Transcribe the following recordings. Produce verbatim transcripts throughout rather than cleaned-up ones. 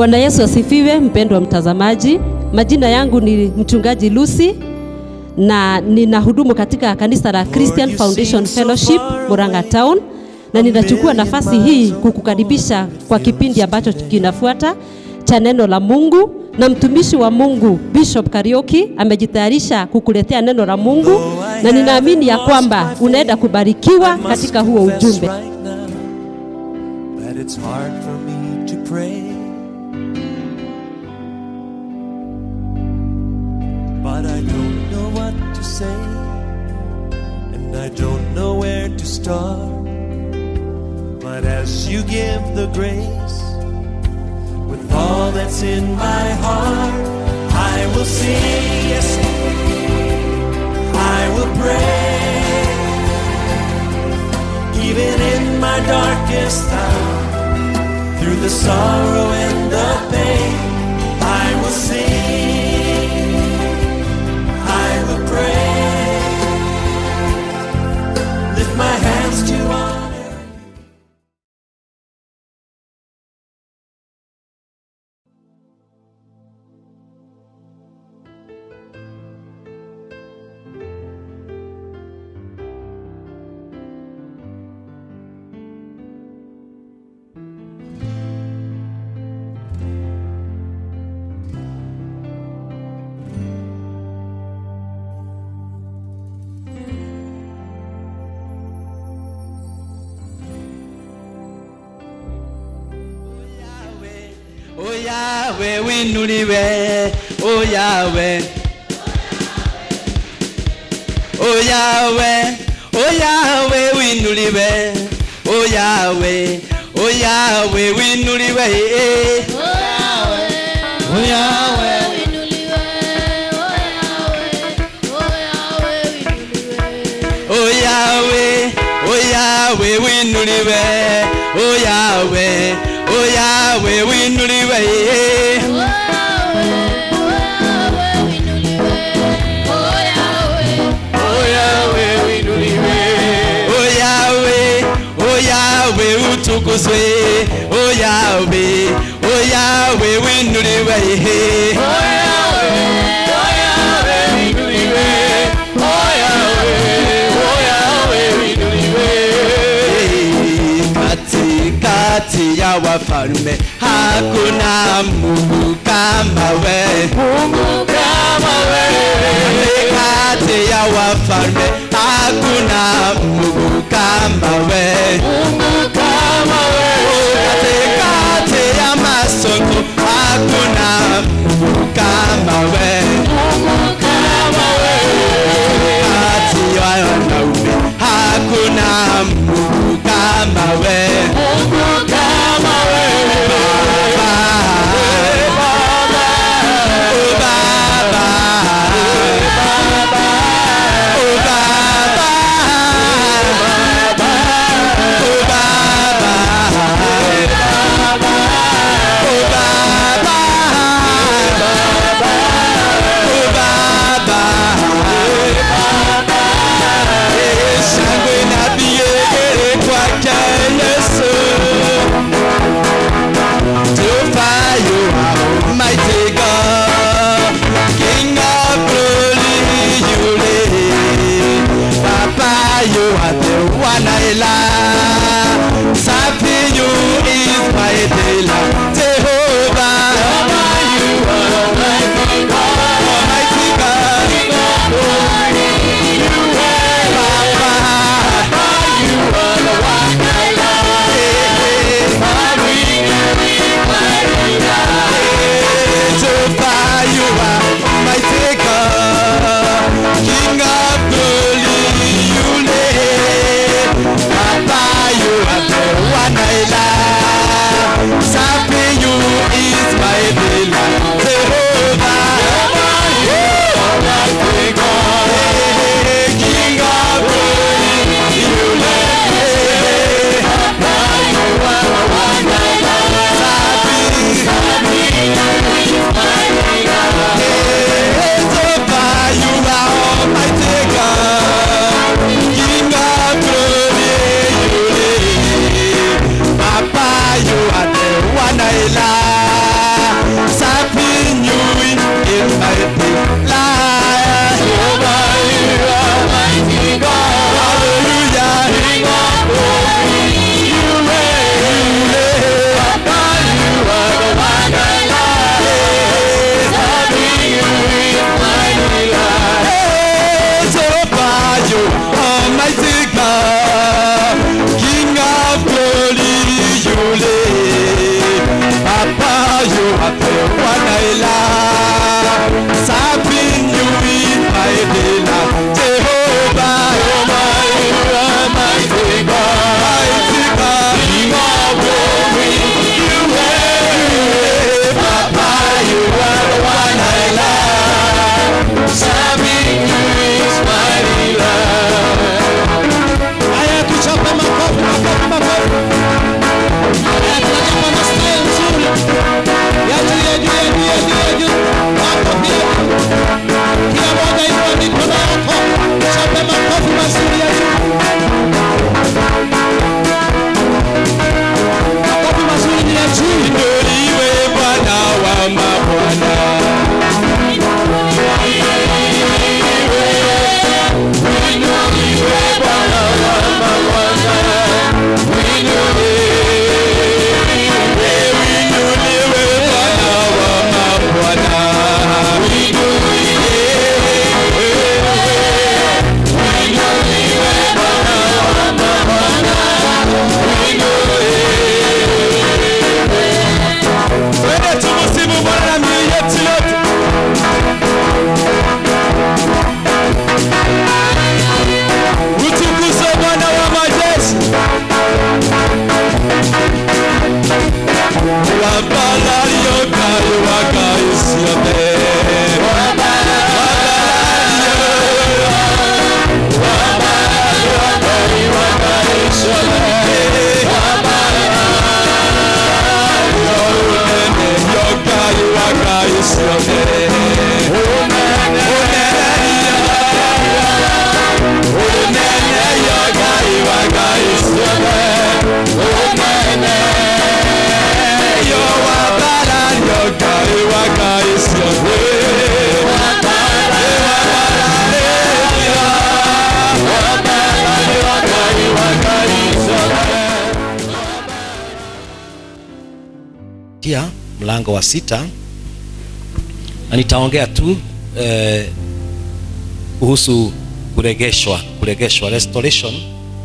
Bwana Yesu asifiwe. Mpendwa mtazamaji, majina yangu ni mchungaji Lucy na ninahudumu katika kanisa la Christian Foundation Fellowship Murang'a Town, na ninachukua nafasi hii kukukaribisha kwa kipindi ambacho kinafuata cha neno la Mungu, na mtumishi wa Mungu Bishop Kariuki amejitayarisha kukuletea neno la Mungu, na ninaamini ya kwamba unaenda kubarikiwa katika huo ujumbe. It's hard for me to pray, but I don't know what to say, and I don't know where to start. But as you give the grace, with all that's in my heart, I will sing, yes, I will pray, even in my darkest hour. Through the sorrow and the pain, I will sing, I will pray, lift my hands to honor. Oh Yahweh, we nuliwe. Oh Yahweh. Oh Yahweh. Oh Yahweh, we nuliwe. Oh Yahweh. Oh Yahweh, we nuliwe. Oh Yahweh. Oh Yahweh, we nuliwe. Oh Yahweh. Oh Yahweh, we nuliwe. Oh Yahweh. Oh Yahweh, we nuliwe. Oh Yahweh, we nuliwe. Oh Yahweh, oh Yahweh, we nuliwe. Oh Yahweh, oh Yahweh, utukuzwe. Oh Yahweh, oh Yahweh, we nuliwe. Oh Yahweh, oh Yahweh, we nuliwe. Oh Yahweh, oh Yahweh, we nuliwe. Kati ya wafalme hakuna Mungu kama we, Mungu kama we. Kati ya wafalme hakuna Mungu kama we, Mungu kama we. Kati ya masongo hakuna Mungu kama we, Mungu kama we. Kati ya wanaume hakuna Mungu kama we, Mungu kama we. King of glory, you live. mlango wa sita, na nitaongea tu eh, kuhusu kuregeshwa, kuregeshwa, restoration.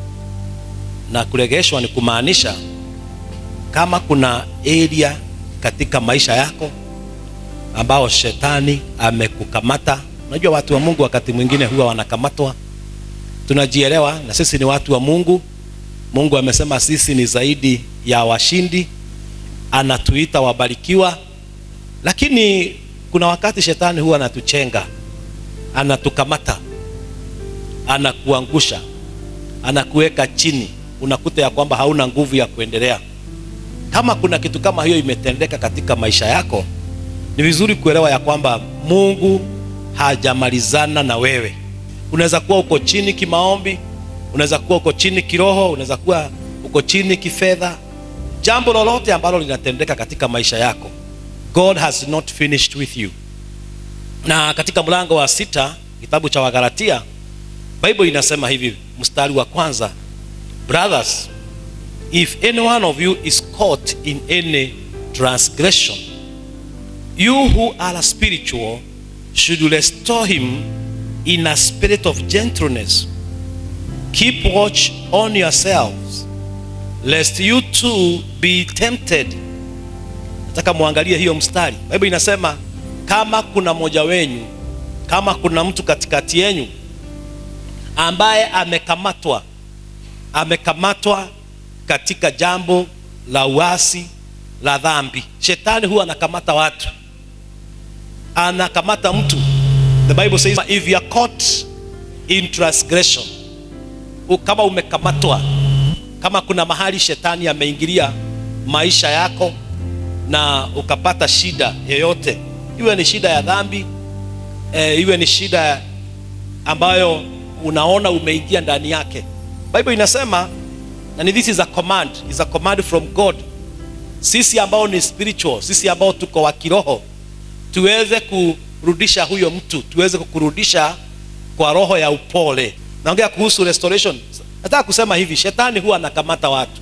Na kuregeshwa ni kumaanisha kama kuna area katika maisha yako ambao shetani amekukamata. Unajua watu wa Mungu wakati mwingine huwa wanakamatwa. Tunajielewa na sisi ni watu wa Mungu. Mungu amesema sisi ni zaidi ya washindi, anatuita wabarikiwa. Lakini kuna wakati shetani huwa anatuchenga, anatukamata, anakuangusha, anakuweka chini, unakuta ya kwamba hauna nguvu ya kuendelea. Kama kuna kitu kama hiyo imetendeka katika maisha yako, ni vizuri kuelewa ya kwamba Mungu hajamalizana na wewe. Unaweza kuwa uko chini kimaombi, unaweza kuwa uko chini kiroho, unaweza kuwa uko chini kifedha. Jambo lolote ambalo linatendeka katika maisha yako, God has not finished with you. Na katika mlango wa sita kitabu cha Wagalatia, Bible inasema hivi, mstari wa kwanza: Brothers, if any one of you is caught in any transgression, you who are spiritual should restore him in a spirit of gentleness. Keep watch on yourselves, lest you too be tempted. Nataka muangalie hiyo mstari. Bible inasema kama kuna mmoja wenu, kama kuna mtu katikati yenu ambaye amekamatwa, amekamatwa katika jambo la uasi, la dhambi. Shetani huwa anakamata watu, anakamata mtu. The Bible says if you are caught in transgression, kama umekamatwa, kama kuna mahali shetani ameingilia maisha yako na ukapata shida yoyote, iwe ni shida ya dhambi, e, iwe ni shida ambayo unaona umeingia ndani yake, Bible inasema, and this is a command, is a command from God. Sisi ambao ni spiritual, sisi ambao tuko wa kiroho, tuweze kurudisha huyo mtu, tuweze kukurudisha kwa roho ya upole. Naongea kuhusu restoration. Nataka kusema hivi, shetani huwa anakamata watu.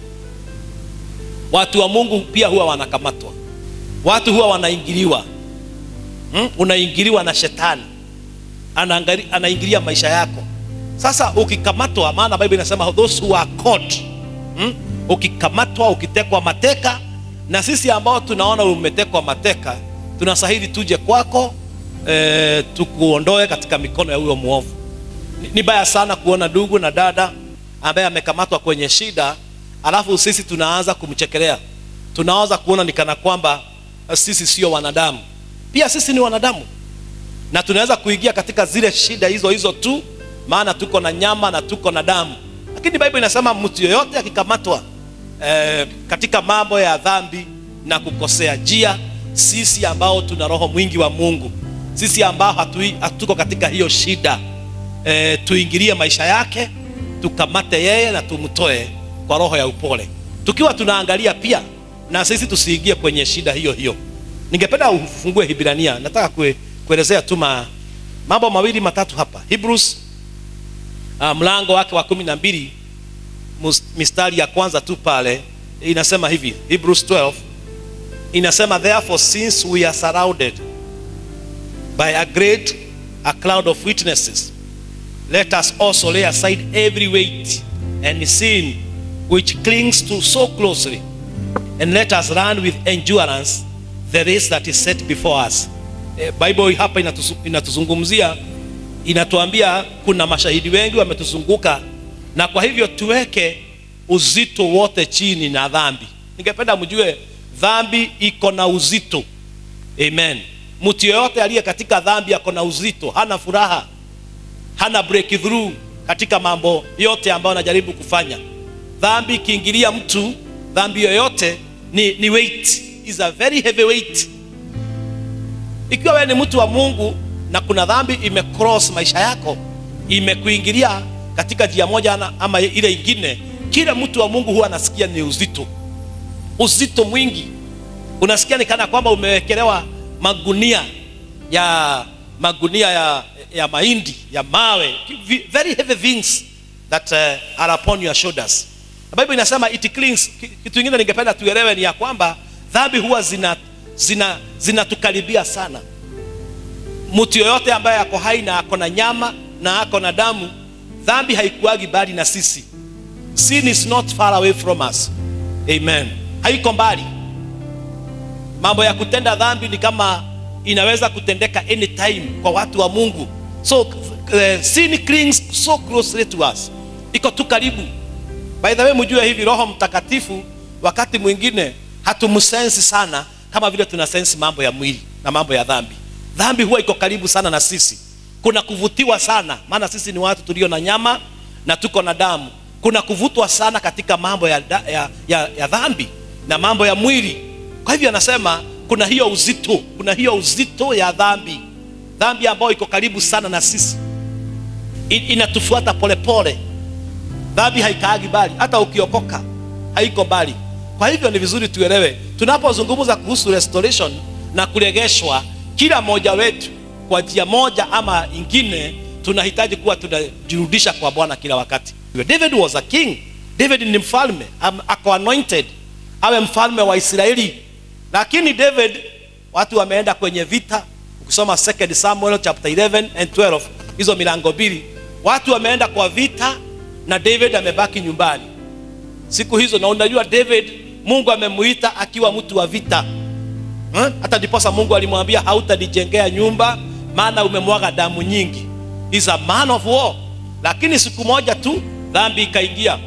Watu wa Mungu pia huwa wanakamatwa. Watu huwa wanaingiliwa. Hmm? Unaingiliwa na shetani. Anaangalia, anaingilia maisha yako. Sasa ukikamatwa, maana Bible inasema those who are caught. Hmm? Ukikamatwa, ukitekwa mateka, na sisi ambao tunaona umetekwa mateka, tunasahili tuje kwako, e, tukuondoe katika mikono ya huyo muovu. Ni, ni baya sana kuona ndugu na dada ambaye amekamatwa kwenye shida, alafu sisi tunaanza kumchekelea. Tunaanza kuona ni kana kwamba sisi sio wanadamu. Pia sisi ni wanadamu. Na tunaweza kuingia katika zile shida hizo hizo tu, maana tuko na nyama na tuko na damu. Lakini Bible inasema mtu yoyote akikamatwa e, katika mambo ya dhambi na kukosea njia, sisi ambao tuna roho mwingi wa Mungu, sisi ambao hatu, hatuko katika hiyo shida, e, tuingilie maisha yake, tukamate yeye na tumtoe kwa roho ya upole. Tukiwa tunaangalia pia na sisi tusiingie kwenye shida hiyo hiyo. Ningependa ufungue Hibrania. Nataka kue, kuelezea tu mambo mawili matatu hapa. Hebrews uh, mlango wake wa kumi na mbili mistari ya kwanza tu pale inasema hivi. Hebrews twelve inasema, therefore since we are surrounded by a great a cloud of witnesses, let us also lay aside every weight and sin which clings to so closely, and let us run with endurance the race that is set before us. E, Bible hapa inatuzungumzia, inatuambia kuna mashahidi wengi wametuzunguka, na kwa hivyo tuweke uzito wote chini na dhambi. Ningependa mjue dhambi iko na uzito. Amen. Mtu yote aliye katika dhambi ako na uzito, hana furaha, hana breakthrough katika mambo yote ambayo anajaribu kufanya. Dhambi ikiingilia mtu, dhambi yoyote ni, ni weight, is a very heavy weight. Ikiwa wewe ni mtu wa Mungu na kuna dhambi imecross maisha yako, imekuingilia katika njia moja ama ile ingine, kila mtu wa Mungu huwa anasikia ni uzito. Uzito mwingi. Unasikia ni kana kwamba umewekelewa magunia ya magunia ya, ya mahindi, ya mawe, very heavy things that uh, are upon your shoulders. The Bible inasema it clings. Kitu kingine ningependa tuelewe ni ya kwamba dhambi huwa zina zina zinatukaribia sana. Mtu yoyote ambaye ako hai na ako na nyama na ako na damu, dhambi haikuagi bali na sisi. Sin is not far away from us. Amen. Haiko mbali. Mambo ya kutenda dhambi ni kama inaweza kutendeka anytime kwa watu wa Mungu. So uh, sin clings so closely to us. Iko tu karibu. By the way, mjue hivi Roho Mtakatifu wakati mwingine hatumsensi sana kama vile tunasensi mambo ya mwili na mambo ya dhambi. Dhambi huwa iko karibu sana na sisi. Kuna kuvutiwa sana, maana sisi ni watu tulio na nyama na tuko na damu. Kuna kuvutwa sana katika mambo ya, ya, ya, ya dhambi na mambo ya mwili. Kwa hivyo anasema kuna hiyo uzito, kuna hiyo uzito ya dhambi. Dhambi ambayo iko karibu sana na sisi. Inatufuata polepole. Dhambi haikaagi bali, hata ukiokoka haiko bali. Kwa hivyo ni vizuri tuelewe, tunapozungumza kuhusu restoration na kuregeshwa, kila mmoja wetu kwa njia moja ama ingine tunahitaji kuwa tunajirudisha kwa Bwana kila wakati. David was a king. David ni mfalme, ako anointed awe mfalme wa Israeli. Lakini David, watu wameenda kwenye vita. Ukisoma second Samuel chapter eleven and twelve, hizo milango mbili, watu wameenda kwa vita na David amebaki nyumbani siku hizo. Na unajua David, Mungu amemuita akiwa mtu wa vita. Hmm? Hata ndiposa Mungu alimwambia hautanijengea nyumba maana umemwaga damu nyingi. He's a man of war. Lakini siku moja tu dhambi ikaingia,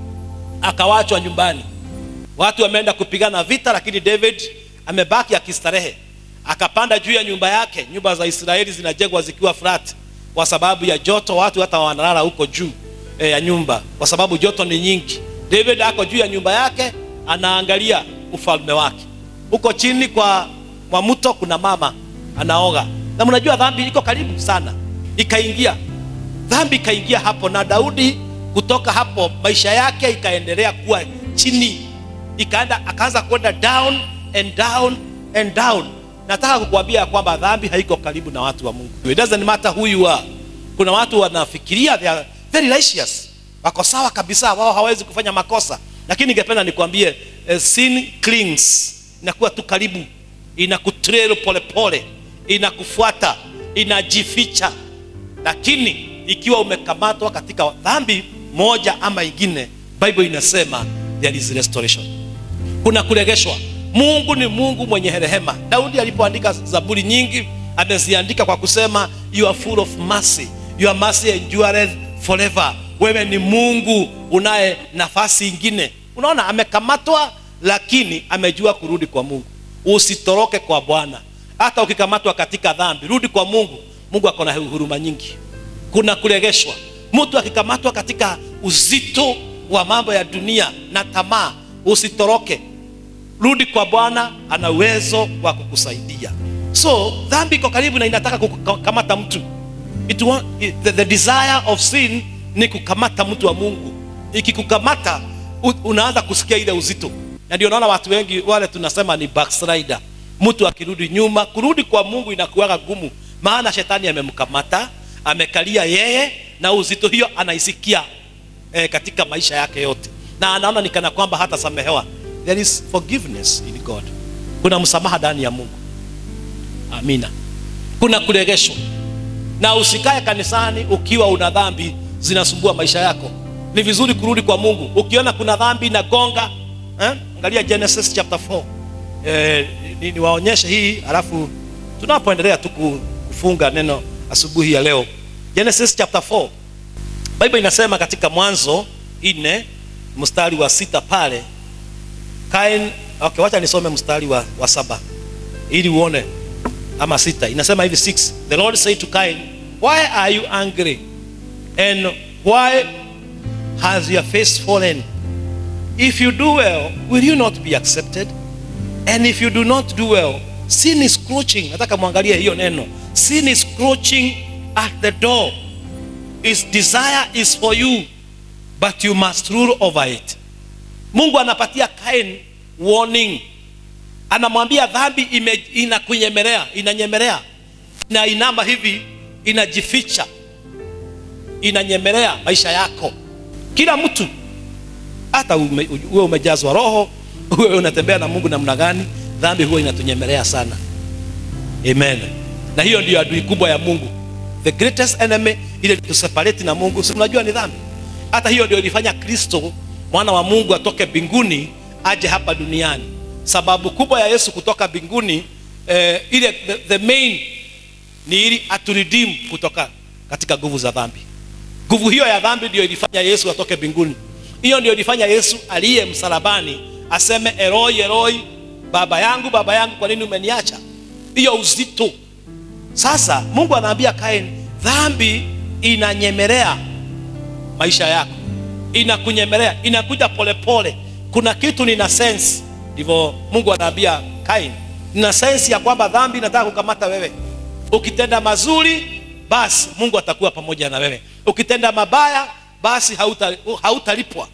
akawachwa nyumbani. Watu wameenda kupigana vita, lakini David amebaki akistarehe. Akapanda juu ya nyumba yake. Nyumba za Israeli zinajengwa zikiwa flat kwa sababu ya joto, watu hata wanalala huko juu e, ya nyumba kwa sababu joto ni nyingi. David ako juu ya nyumba yake anaangalia ufalme wake. Huko chini kwa kwa mto kuna mama anaoga. Na mnajua dhambi iko karibu sana. Ikaingia. Dhambi ikaingia hapo, na Daudi kutoka hapo maisha yake ikaendelea kuwa chini. Ikaenda akaanza kwenda down and down and down. Nataka kukuambia kwamba dhambi haiko karibu na watu wa Mungu. It doesn't matter who you are. Kuna watu wanafikiria they are very righteous, wako sawa kabisa, wao hawezi kufanya makosa. Lakini ningependa nikwambie, uh, sin clings, inakuwa tu karibu, inakutrail pole pole, inakufuata, inajificha. Lakini ikiwa umekamatwa katika dhambi moja ama ingine, Bible inasema there is restoration. Kuna kuregeshwa. Mungu ni Mungu mwenye rehema. Daudi alipoandika zaburi nyingi, ameziandika kwa kusema you are full of mercy, your mercy endureth forever. Wewe ni Mungu unaye nafasi ingine. Unaona, amekamatwa lakini amejua kurudi kwa Mungu. Usitoroke kwa Bwana. Hata ukikamatwa katika dhambi, rudi kwa Mungu. Mungu ako na huruma nyingi. Kuna kuregeshwa. Mtu akikamatwa katika uzito wa mambo ya dunia na tamaa, usitoroke. Rudi kwa Bwana, ana uwezo wa kukusaidia. So dhambi iko karibu na inataka kukamata mtu. It want, it, the, the desire of sin ni kukamata mtu wa Mungu. Ikikukamata unaanza kusikia ile uzito. Na ndio naona watu wengi wale tunasema ni backslider. Mtu akirudi nyuma, kurudi kwa Mungu inakuwa gumu, maana shetani amemkamata, amekalia yeye, na uzito hiyo anaisikia eh, katika maisha yake yote. Na anaona ni kana kwamba hata samehewa. There is forgiveness in God. Kuna msamaha ndani ya Mungu. Amina. Kuna kuregeshwa. Na usikae kanisani ukiwa una dhambi zinasumbua maisha yako. Ni vizuri kurudi kwa Mungu. Ukiona kuna dhambi inagonga, eh? Angalia Genesis chapter four. Eh, ni, ni waonyeshe hii, alafu tunapoendelea tu kufunga neno asubuhi ya leo. Genesis chapter four. Bible inasema katika Mwanzo nne mstari wa sita pale. Kain, okay, wacha nisome mstari wa, wa saba ili uone, ama sita. Inasema hivi six. The Lord said to Cain, why are you angry? And why has your face fallen? If you do well, will you not be accepted? And if you do not do well, sin is crouching. Nataka muangalie hiyo neno. Sin is crouching at the door. Its desire is for you, but you must rule over it. Mungu anapatia Cain warning. Anamwambia dhambi inakunyemelea, inanyemelea. Na inamba hivi, inajificha. Inanyemelea maisha yako. Kila mtu, hata uwe umejazwa roho, uwe unatembea na Mungu namna gani, dhambi huwa inatunyemelea sana. Amen. Na hiyo ndio adui kubwa ya Mungu. The greatest enemy ile to separate na Mungu, si unajua ni dhambi. Hata hiyo ndio ilifanya Kristo mwana wa Mungu atoke mbinguni aje hapa duniani. Sababu kubwa ya Yesu kutoka mbinguni eh, ile the, the main ni ili aturedeem kutoka katika nguvu za dhambi. Nguvu hiyo ya dhambi ndio ilifanya Yesu atoke mbinguni. Hiyo ndio ilifanya Yesu aliye msalabani aseme Eloi Eloi, baba yangu baba yangu kwa nini umeniacha? Hiyo uzito. Sasa Mungu anaambia Kaini, dhambi inanyemelea maisha yako, inakunyemelea, inakuja polepole pole. Kuna kitu nina sense. Ndivyo Mungu anaambia Kaini, nina sense ya kwamba dhambi inataka kukamata wewe. Ukitenda mazuri basi Mungu atakuwa pamoja na wewe, ukitenda mabaya basi hauta hautalipwa.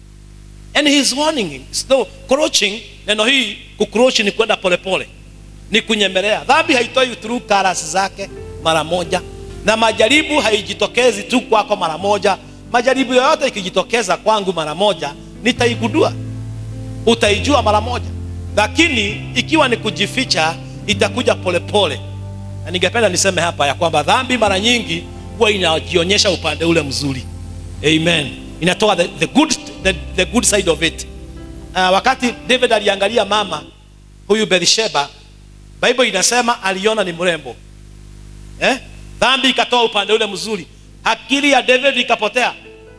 And he is warning him. So crouching, neno hii kucrouch ni kwenda polepole, ni kunyemelea. Dhambi haitoi through colors zake mara moja, na majaribu haijitokezi tu kwako mara moja. Majaribu yoyote ikijitokeza kwangu mara moja nitaigundua, utaijua mara moja. Lakini ikiwa ni kujificha itakuja polepole. Na ningependa niseme hapa ya kwamba dhambi mara nyingi huwa inajionyesha upande ule mzuri. Amen. Inatoa the, the good the, the good side of it. Uh, wakati David aliangalia mama huyu Bathsheba, Bible inasema aliona ni mrembo. Eh? Dhambi ikatoa upande ule mzuri. Akili ya David ikapotea.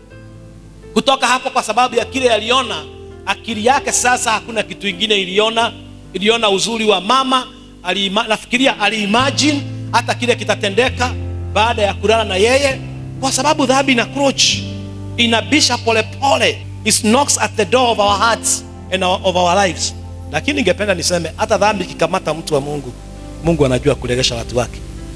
Kutoka hapo kwa sababu ya kile aliona, akili yake sasa hakuna kitu kingine iliona, iliona uzuri wa mama. Alima, nafikiria aliimagine hata kile kitatendeka baada ya kulala na yeye, kwa sababu dhambi ina crouch, inabisha pole pole. It knocks at the door of our hearts and our, of our lives. Lakini ningependa niseme hata dhambi kikamata mtu wa Mungu, Mungu anajua kulegesha watu wake.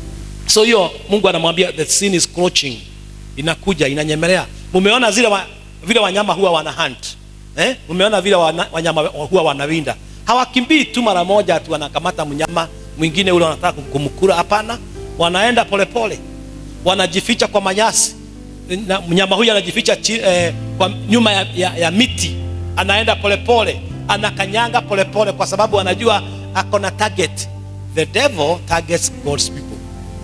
So hiyo Mungu anamwambia the sin is crouching, inakuja inanyemelea. Mumeona zile wa, vile wanyama huwa wana hunt. Eh? Mumeona vile wana, wanyama huwa wanawinda. Hawakimbii tu mara moja tu wanakamata mnyama mwingine ule wanataka kumkula, hapana. Wanaenda polepole. Wanajificha kwa manyasi. Na mnyama huyu anajificha eh, kwa nyuma ya, ya, ya miti. Anaenda polepole, anakanyanga polepole kwa sababu anajua ako na target. The devil targets God's people.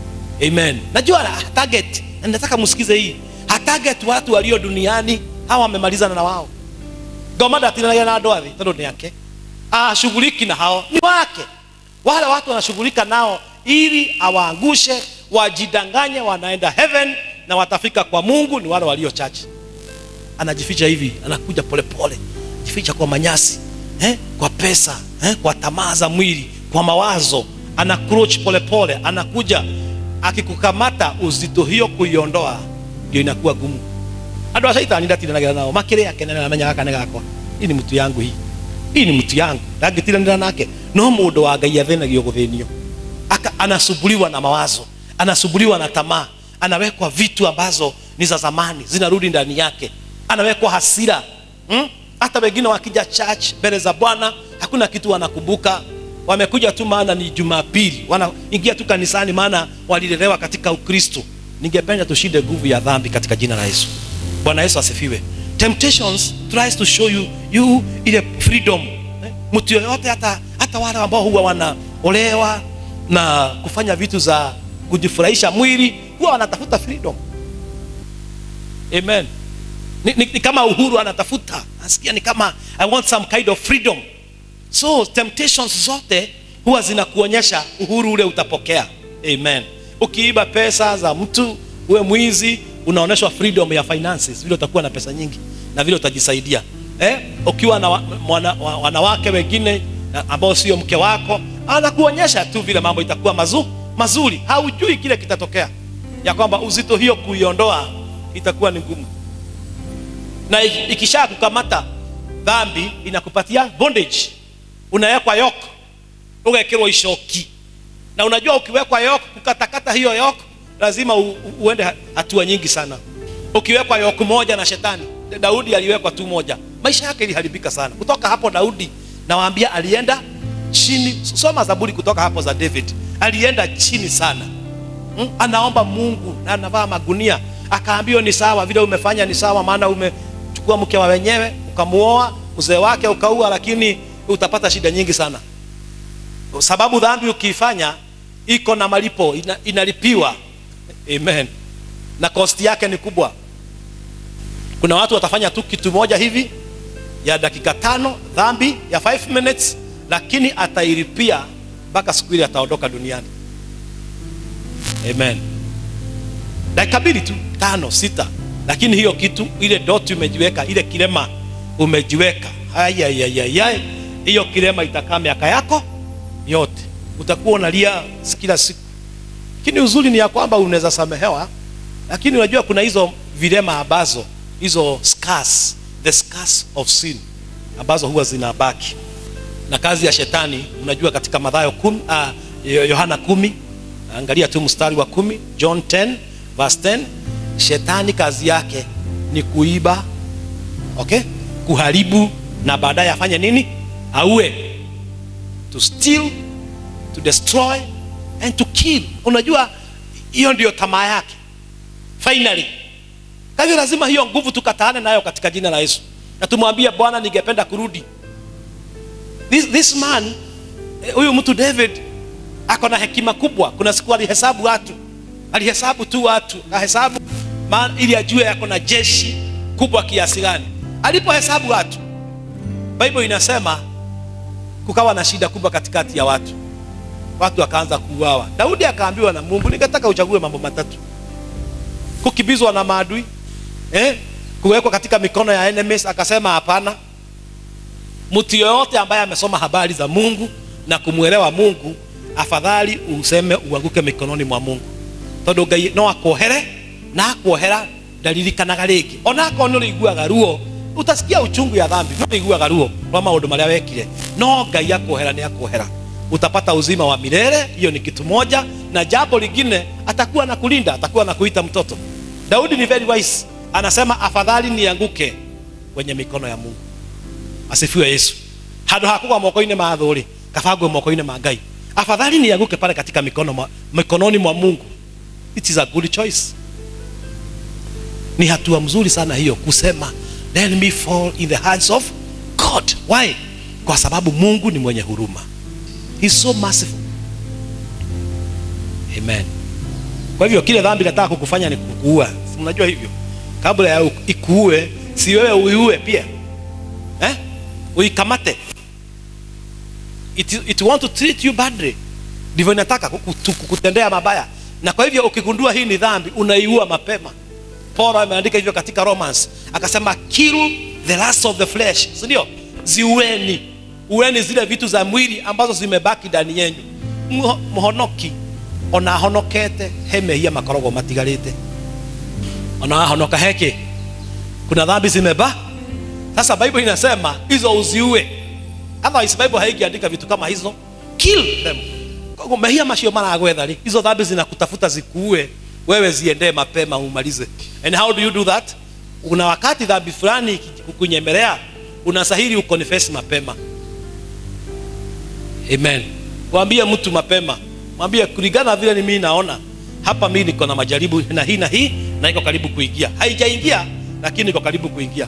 Amen. Najua target, na nataka msikize hii. Ha target watu walio duniani, hawa wamemalizana na wao. Gomada atinanagia na doathi, tando ni yake. Ah, shughuliki na hao ni wake. Wale watu wanashughulika nao ili awaangushe, wajidanganye wanaenda heaven na watafika kwa Mungu, ni wale walio chache. Anajificha hivi, anakuja polepole, jificha kwa manyasi, eh, kwa pesa, eh, kwa tamaa za mwili, kwa mawazo, ana crouch polepole, anakuja. Akikukamata uzito hiyo kuiondoa ndio inakuwa gumu. Ando ashaita ndatira nao makire yake na amenya gaka ne gakwa. Hii ni mtu yangu hii. Hii ni mtu yangu. Ndagitira ndira nake. No mundu wa Ngai athenagio guthenio. Aka anasubuliwa na mawazo, anasubuliwa na tamaa, anawekwa vitu ambazo ni za zamani zinarudi ndani yake. Anawekwa hasira. Hmm? Hata wengine wakija church mbele za Bwana hakuna kitu wanakumbuka. Wamekuja tu maana ni Jumapili. Wanaingia tu kanisani maana walilelewa katika Ukristo. Ningependa tushinde nguvu ya dhambi katika jina la Yesu. Bwana Yesu asifiwe. Temptations tries to show you you ile freedom. Eh? Mtu yote hata hata wale ambao huwa wanaolewa na kufanya vitu za kujifurahisha mwili huwa wanatafuta freedom. Amen. Ni, ni, ni kama uhuru anatafuta. Asikia ni kama I want some kind of freedom. So temptations zote huwa zinakuonyesha uhuru ule utapokea. Amen. Ukiiba pesa za mtu, uwe mwizi, unaonyeshwa freedom ya finances, vile utakuwa na pesa nyingi na vile utajisaidia. Eh? Ukiwa na wana, wanawake wengine ambao sio mke wako, anakuonyesha tu vile mambo itakuwa mazu, mazuri. Haujui kile kitatokea. Ya kwamba uzito hiyo kuiondoa itakuwa ni ngumu. Na ikisha kukamata dhambi inakupatia bondage. Unawekwa yoke, ukaekelwa ishoki. Na unajua ukiwekwa yoke, kukatakata hiyo yoke lazima u, u, uende hatua nyingi sana. Ukiwekwa yoke moja na shetani, Daudi aliwekwa tu moja, maisha yake iliharibika sana. Kutoka hapo Daudi nawaambia alienda chini. Soma Zaburi kutoka hapo za David. Alienda chini sana. Hmm? Anaomba Mungu na anavaa magunia. Akaambiwa ni sawa vile umefanya ni sawa, maana umechukua mke wa wenyewe ukamuoa, mzee wake ukaua, lakini utapata shida nyingi sana. sababu dhambi ukiifanya iko na malipo, ina, inalipiwa. Amen. Na cost yake ni kubwa. Kuna watu watafanya tu kitu moja hivi ya dakika tano, dhambi ya five minutes, lakini atailipia mpaka siku ile ataondoka duniani. Amen. Dakika mbili tu, tano, sita, lakini hiyo kitu, ile dot umejiweka, ile kilema umejiweka, haya ya ya ya, hiyo kilema itakaa miaka yako yote, utakuwa unalia kila siku. Lakini uzuri ni ya kwamba unaweza samehewa, lakini unajua kuna hizo vilema ambazo, hizo scars, the scars of sin ambazo huwa zinabaki. Na kazi ya shetani unajua katika Mathayo kumi, ah, Yohana kumi, angalia tu mstari wa kumi, John ten verse ten. Shetani kazi yake ni kuiba, okay, kuharibu, na baadaye afanye nini? Aue. To steal, to destroy and to kill. Unajua hiyo ndio tamaa yake finally. Kwa hivyo lazima hiyo nguvu tukataane nayo katika jina la Yesu, na tumwambie Bwana, ningependa kurudi. This, this man, huyu mtu David ako na hekima kubwa. Kuna siku alihesabu watu, alihesabu tu watu, ahesabu ili ajue yako na jeshi kubwa kiasi gani. Alipohesabu watu, Bible inasema kukawa na shida kubwa katikati ya watu. Watu wakaanza kuuawa. Daudi akaambiwa na Mungu, ningetaka uchague mambo matatu: kukibizwa na maadui, eh, kuwekwa katika mikono ya enemies. Akasema hapana, mtu yoyote ambaye amesoma habari za Mungu na kumuelewa Mungu, afadhali useme uanguke mikononi mwa Mungu. Tondu Ngai no akohere, na akohera ndaririkanaga ringi. Ona ko no iguaga ruo, utasikia uchungu ya dhambi, no iguaga ruo kwa maundu maria wekire. No Ngai akohera, ni akohera, utapata uzima wa milele. Hiyo ni kitu moja, na jambo lingine, atakuwa na kulinda, atakuwa na kuita mtoto. Daudi ni very wise, anasema afadhali nianguke kwenye mikono ya Mungu. Asifiwe Yesu. Hado hakuwa moko-ini ma athuri, kabagwe moko-ini ma Ngai. Afadhali nianguke pale katika mikono mwa, mikononi mwa Mungu. It is a good choice. Ni hatua mzuri sana hiyo, kusema let me fall in the hands of God. Why? Kwa sababu Mungu ni mwenye huruma. He is so merciful. Amen. Kwa hivyo kile dhambi nataka kukufanya ni kukuua. Unajua hivyo? Kabla ya ikuue, si wewe uiue pia. Eh? Uikamate. It, it want to treat you badly. Ndivyo inataka kukutendea mabaya. Na kwa hivyo ukigundua hii ni dhambi, unaiua mapema. Paulo ameandika hivyo katika Romans, akasema kill the lust of the flesh. Ndio? Ziueni. Ueni zile vitu za mwili ambazo zimebaki ndani yenu. Muhonoki ona honokete hemehia makorogo matigarite. Ona honoka heke, kuna dhambi zimeba. Sasa Bible inasema hizo uziue. Otherwise Bible haikiandika vitu kama hizo. Kill them. Kwa mehia mashio mara agwethari. Hizo dhambi zinakutafuta zikuue, wewe ziende mapema umalize. And how do you do that? Una wakati dhambi fulani kukunyemelea, unasahili ukonfess mapema. Amen. Mwambie mtu mapema. Mwambie kulingana vile ni mimi naona hapa, mimi niko na majaribu na hii na hii, na iko karibu kuingia. Haijaingia lakini iko karibu kuingia.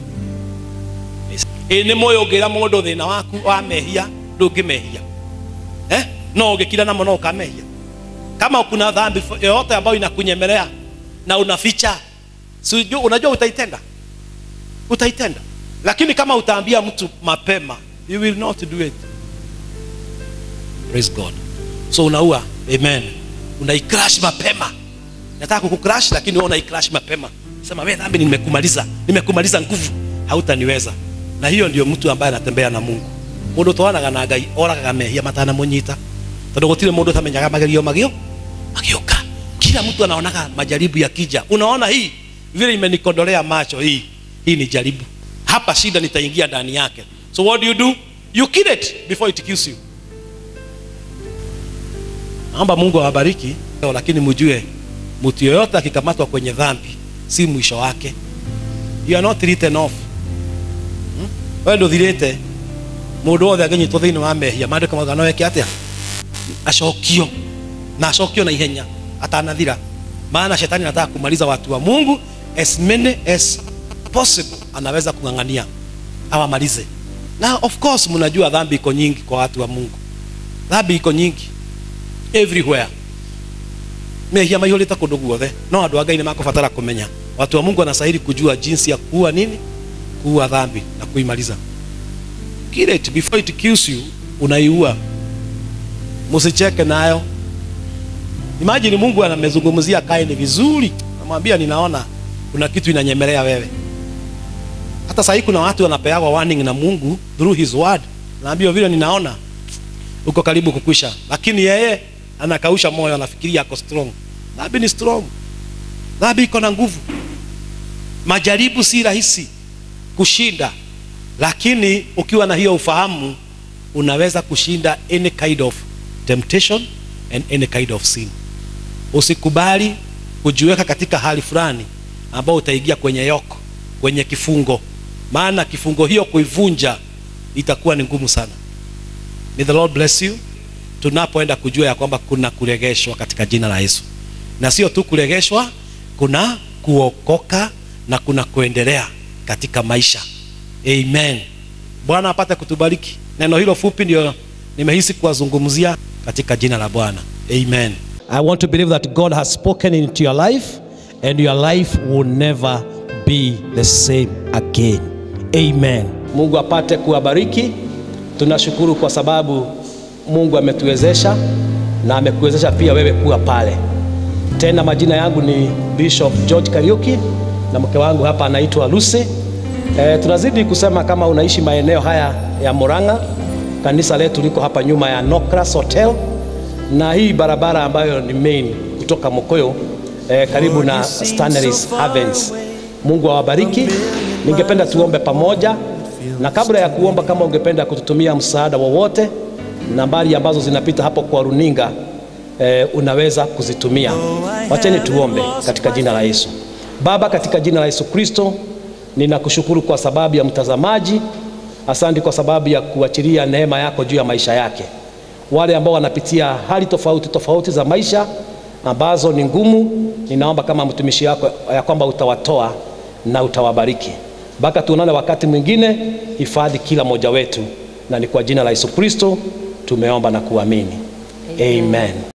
E ni moyo gira mundu thina waku wa mehia ndungimehia. Eh? No ugikira na mono ukamehia. Kama kuna dhambi yoyote ambayo inakunyemelea na unaficha, si unajua utaitenda. Utaitenda. Lakini kama utaambia mtu mapema, you will not do it. Praise God. So unaua. Amen. Unaicrash mapema. Nataka kukucrash lakini wewe unaicrash mapema. Sema wewe dhambi nimekumaliza. Nimekumaliza nguvu. Hautaniweza. Na hiyo ndio mtu ambaye anatembea na Mungu. Mundu twana na Ngai oraga mehia matana munyita. Tondu gutire mundu tamenyaga magerio magio. Magioka. Kila mtu anaonaga majaribu yakija. Unaona hii vile imenikondolea macho hii. Hii ni jaribu. Hapa shida nitaingia ndani yake. So what do you do? You kill it before it kills you. Naomba Mungu awabariki, lakini mjue mtu yoyote akikamatwa kwenye dhambi si mwisho wake. You are not written off. Hmm? Wewe ndio dhirete mundu wothe agenyitwo thiini wa mehia, maandiko magano yake atia acokio na acokio na ihenya atanathira. Maana shetani anataka kumaliza watu wa Mungu as many as possible. Anaweza kungangania awamalize. Na of course mnajua dhambi iko nyingi kwa watu wa Mungu. Dhambi iko nyingi everywhere. Mehia maihulita kundu guothe. No andu a Ngai ni makubatara kumenya. Watu wa Mungu wanastahili kujua jinsi ya kuua nini? Kuua dhambi na kuimaliza. Kill it before it kills you. Unaiua. Msicheke nayo. Imagine Mungu anamezungumzia Kaini vizuri. Anamwambia ninaona kuna kitu inanyemelea wewe. Hata sasa kuna watu wanapewa warning na Mungu through his word. Naambia vile ninaona uko karibu kukwisha. Lakini yeye anakausha moyo, anafikiria ako strong. Dhambi ni strong. Dhambi iko na nguvu. Majaribu si rahisi kushinda. Lakini ukiwa na hiyo ufahamu unaweza kushinda any kind of temptation and any kind of sin. Usikubali kujiweka katika hali fulani ambao utaingia kwenye yoko, kwenye kifungo. Maana kifungo hiyo kuivunja itakuwa ni ngumu sana. May the Lord bless you. Tunapoenda kujua ya kwamba kuna kuregeshwa katika jina la Yesu. Na sio tu kuregeshwa, kuna kuokoka na kuna kuendelea katika maisha. Amen. Bwana apate kutubariki. Neno hilo fupi ndio nimehisi kuwazungumzia katika jina la Bwana. Amen. I want to believe that God has spoken into your life and your life will never be the same again. Amen. Mungu apate kuwabariki. Tunashukuru kwa sababu Mungu ametuwezesha na amekuwezesha pia wewe kuwa pale. Tena majina yangu ni Bishop George Kariuki na mke wangu hapa anaitwa Lucy. E, tunazidi kusema kama unaishi maeneo haya ya Murang'a, kanisa letu liko hapa nyuma ya Nokras Hotel na hii barabara ambayo ni main kutoka Mokoyo e, karibu na Stanley's Havens. Mungu awabariki. Ningependa tuombe pamoja, na kabla ya kuomba, kama ungependa kututumia msaada wowote, nambari ambazo zinapita hapo kwa runinga e, unaweza kuzitumia. Wacheni tuombe katika jina la Yesu. Baba, katika jina la Yesu Kristo, ninakushukuru kwa sababu ya mtazamaji. Asante kwa sababu ya kuachilia neema yako juu ya maisha yake. Wale ambao wanapitia hali tofauti tofauti za maisha ambazo ni ngumu, ninaomba kama mtumishi wako ya kwamba utawatoa na utawabariki. Baka tuonane wakati mwingine. Hifadhi kila mmoja wetu, na ni kwa jina la Yesu Kristo tumeomba na kuamini. Amen. Amen.